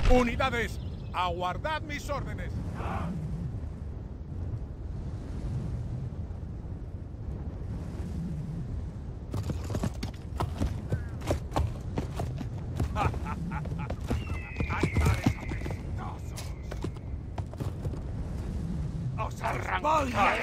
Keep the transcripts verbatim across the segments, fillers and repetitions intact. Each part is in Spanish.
Unidades, aguardad mis órdenes. ¡Os arrancaré!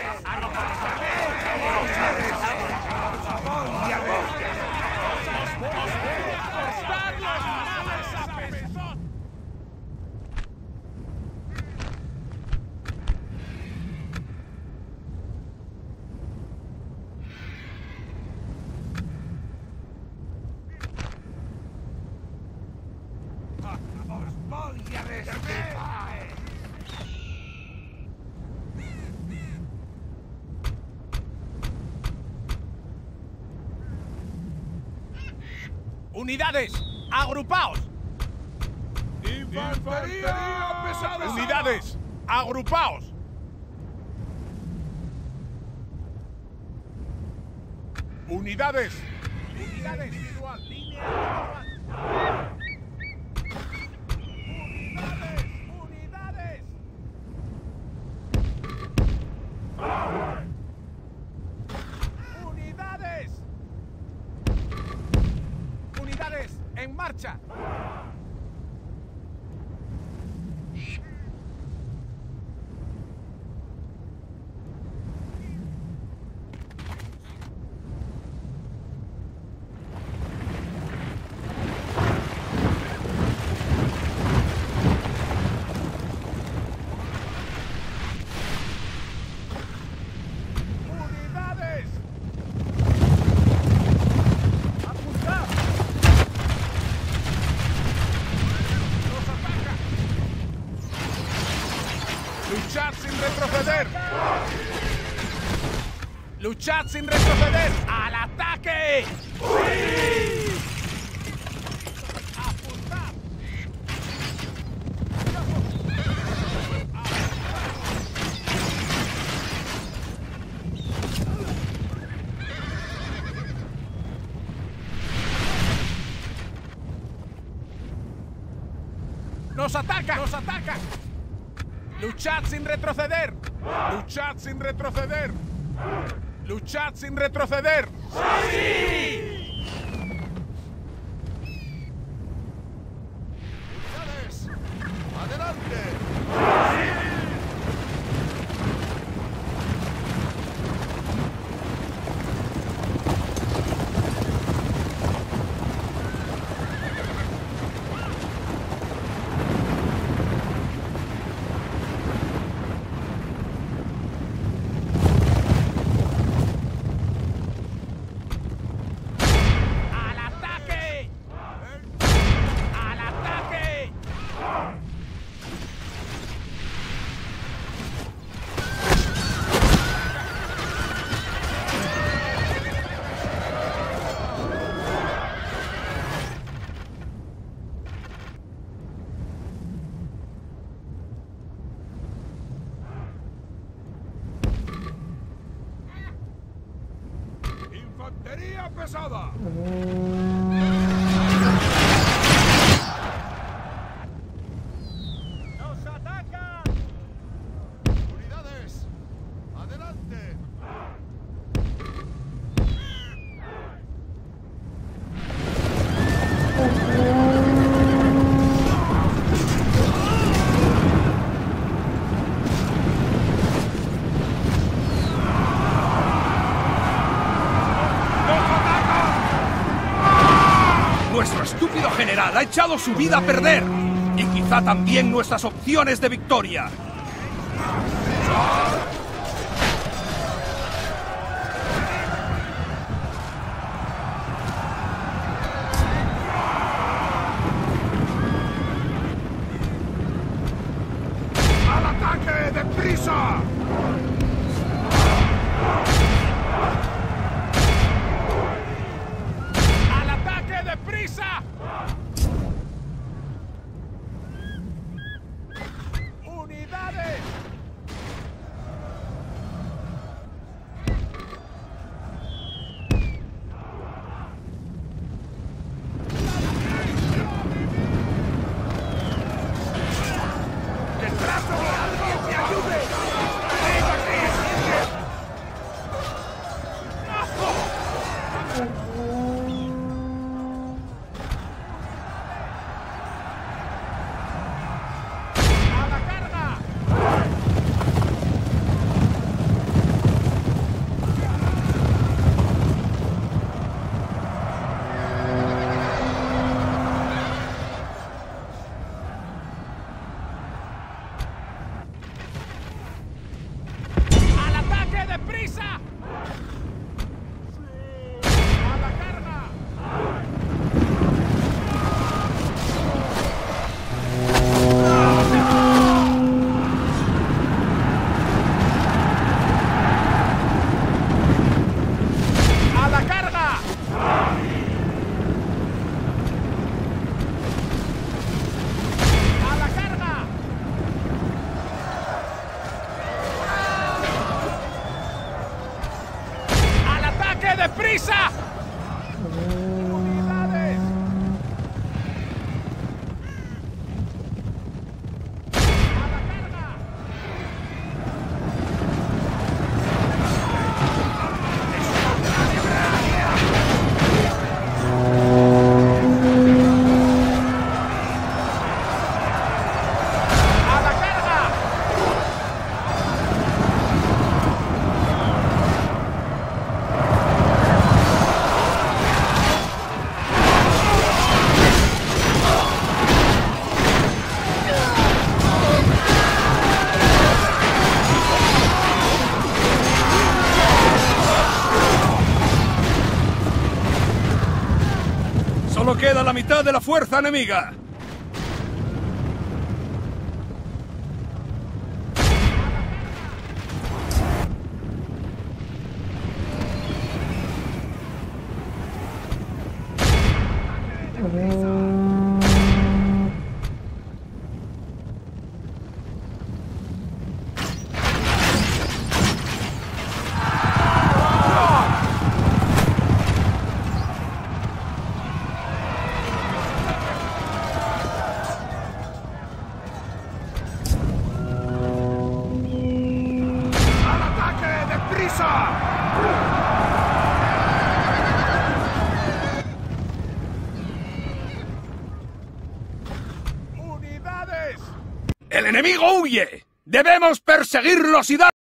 ¡Unidades! ¡Agrupaos! ¡Infantería pesada! ¡Unidades! ¡Agrupaos! ¡Unidades! ¡Unidades! Individual, línea individual. ¡Unidades! ¡Unidades! ¡Unidades! ¡Unidades! ¡En marcha! ¡Luchad sin retroceder! ¡Luchad sin retroceder! ¡Al ataque! ¡Sí! ¡Apuntad! ¡Nos atacan! ¡Nos atacan! ¡Luchad sin retroceder! ¡Luchad sin retroceder! ¡Luchad sin retroceder! ¡Sí! ¡Unidades! ¡Adelante! ¡Infantería pesada! ¡Nos atacan! ¡Unidades! ¡Adelante! Nuestro estúpido general ha echado su vida a perder. Y quizá también nuestras opciones de victoria. ¡Al ataque! ¡Deprisa! ¡Al ataque deprisa! ¡Unidades! de la fuerza enemiga. ¡El enemigo huye! ¡Debemos perseguirlos y dar...